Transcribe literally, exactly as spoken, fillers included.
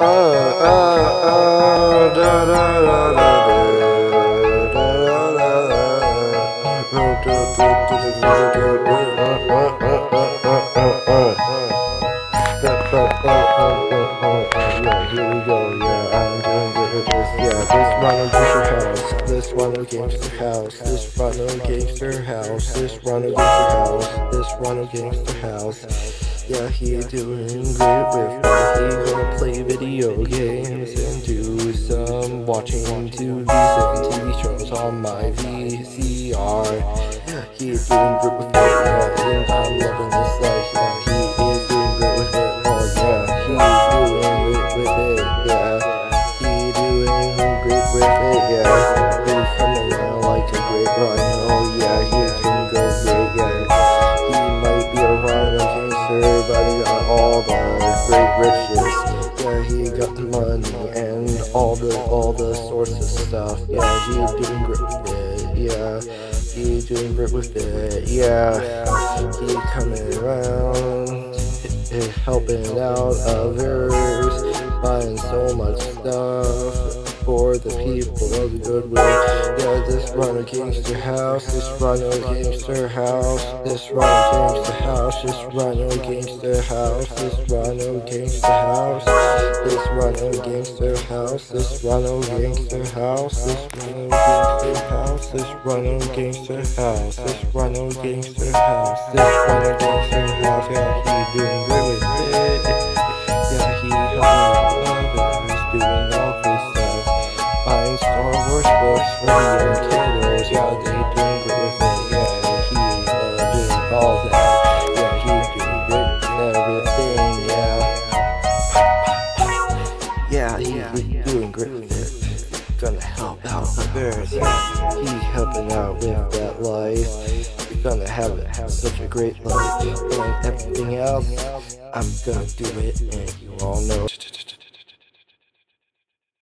here we go, yeah, I'm doing good with this, yeah, this Rhino GangSter house, this Rhino GangSter house, this Rhino GangSter house, this Rhino GangSter house, this Rhino GangSter house, yeah, he doing great with me, he gonna play video games and do some watching T Vs and T V shows on my V C R, he is doing great with it, yeah, and I'm loving this life, yeah, he is doing great with it, oh yeah, he's doing great with it, yeah, he doing great with it, yeah, he's coming around like a great Rhino, yeah, he can go great, yeah, he might be a Rhino GangSter, but he got all the great riches, yeah, he got the money and all the, all the sorts of stuff, yeah, he's doing great with it, yeah, he's doing great with it, yeah, he coming around, helping out others, buying so much stuff for the people of the goodwill. Yeah, this Rhino GangSter house, this Rhino GangSter house, this Rhino GangSter house, this Rhino GangSter house, this Rhino GangSter house, this Rhino GangSter house, this Rhino GangSter house, this Rhino GangSter house, this Rhino GangSter house, this Rhino GangSter house, this Rhino GangSter house. Yeah, he doing great with it. Yeah, he helping others, doing all this stuff, buying Star Wars books for young kiddos. Yeah, they doing great with it. Yeah, he uh, doing all that. Yeah, he's doing great with everything. Yeah, yeah, he, he's doing great with it. Gonna help out others. Yeah, he's helping out with that life. You're gonna have such a great life, and everything else, I'm gonna do it, and you all know.